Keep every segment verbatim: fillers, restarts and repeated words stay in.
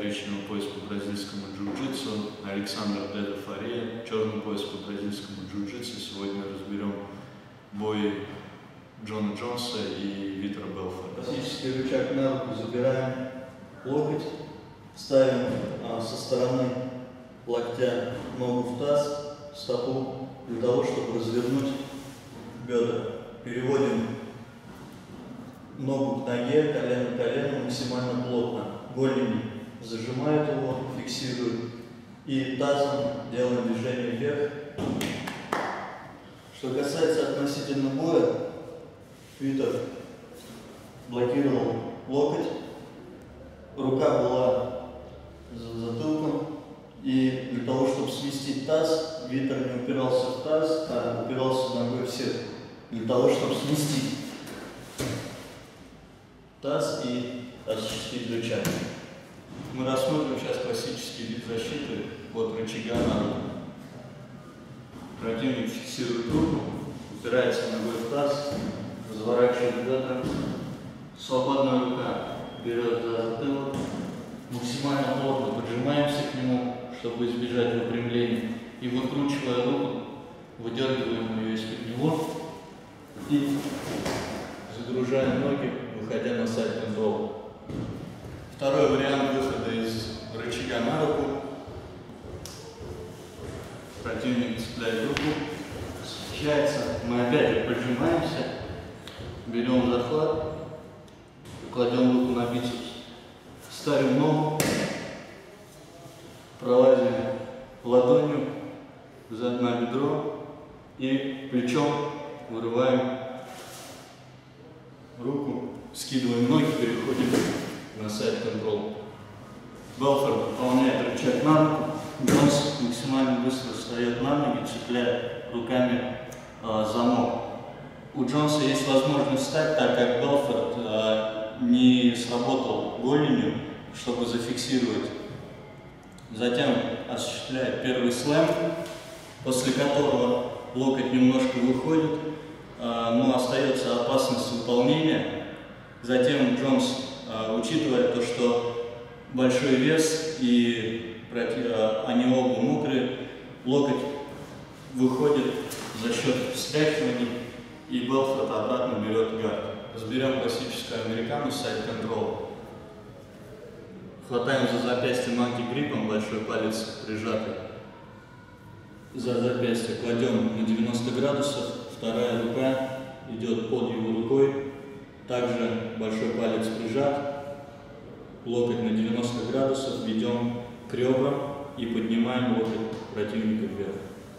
коричневый пояс по бразильскому джиу-джитсу, Александр Деда Фария, черный пояс по бразильскому джиу-джитсу. Сегодня разберем бой Джона Джонса и Витера Белфорта. Классический рычаг на руку, забираем локоть, ставим а, со стороны локтя ногу в таз, стопу, для того, чтобы развернуть бедра. Переводим ногу к ноге, колено к колену максимально плотно. Голени зажимают его, фиксируют. И тазом делаем движение вверх. Что касается относительно боя, Витер блокировал локоть, рука была за затылком. И для того, чтобы сместить таз, Витер не упирался в таз, а упирался ногой в сетку. Для того, чтобы сместить таз и осуществить рычаг. Мы рассмотрим сейчас классический вид защиты от рычага на руку. Противник фиксирует руку, упирается ногой в таз, разворачивает бедра. Свободная рука берет за затылок. Максимально плотно поджимаемся к нему, чтобы избежать выпрямления. И выкручивая руку, выдергиваем ее из-под него и загружаем ноги, выходя на сайд-контрол. Второй вариант выхода из рычага на руку. Противник цепляет руку, смещается. Мы опять же поджимаемся, берем захват, кладем руку на бицепс, ставим ногу, пролазим ладонью на бедро и плечом вырываем руку, скидываем ноги, переходим на сайд-контрол. Белфорт выполняет рычаг на руку. Джонс максимально быстро встает на ноги, цепляя руками э, замок. У Джонса есть возможность встать, так как Белфорт э, не сработал голенью, чтобы зафиксировать. Затем осуществляет первый слэм, после которого локоть немножко выходит, э, но остается опасность выполнения. Затем Джонс, э, учитывая то, что большой вес и они оба мокрые, локоть выходит за счет встряхиваний, и Белфорт обратно берет гард. Разберем классическую американу сайд-контрол. Хватаем за запястье манки-гриппом, большой палец прижатый. За запястье кладем на девяносто градусов, вторая рука идет под его рукой, также большой палец прижат, локоть на девяносто градусов, ведем к ребрам и поднимаем локоть противника вверх.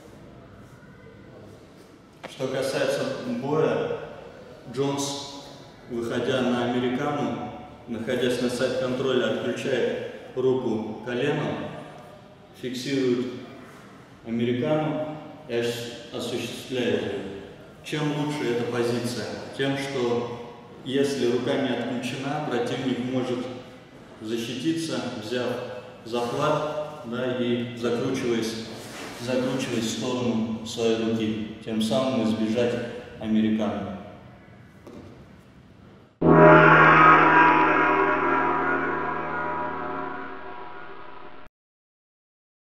Что касается боя, Джонс, выходя на американу, находясь на сайд-контроле, отключает руку коленом, фиксирует американу и осуществляет ее. Чем лучше эта позиция? Тем, что если рука не отключена, противник может защититься, взяв захват, да, и закручиваясь, закручиваясь в сторону своей руки, тем самым избежать американо.